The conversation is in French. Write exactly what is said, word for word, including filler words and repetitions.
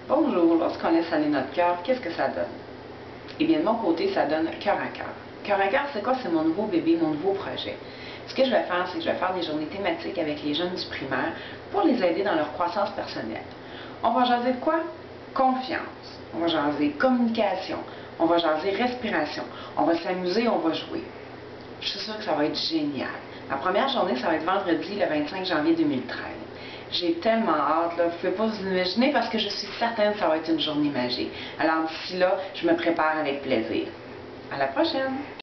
Bonjour, lorsqu'on laisse aller notre cœur, qu'est-ce que ça donne? Eh bien, de mon côté, ça donne cœur à cœur. Cœur à cœur, c'est quoi? C'est mon nouveau bébé, mon nouveau projet. Ce que je vais faire, c'est que je vais faire des journées thématiques avec les jeunes du primaire pour les aider dans leur croissance personnelle. On va jaser de quoi? Confiance. On va jaser communication. On va jaser respiration. On va s'amuser, on va jouer. Je suis sûre que ça va être génial. Ma première journée, ça va être vendredi, le vingt-cinq janvier deux mille treize. J'ai tellement hâte, là. Vous ne pouvez pas vous imaginer parce que je suis certaine que ça va être une journée magique. Alors d'ici là, je me prépare avec plaisir. À la prochaine!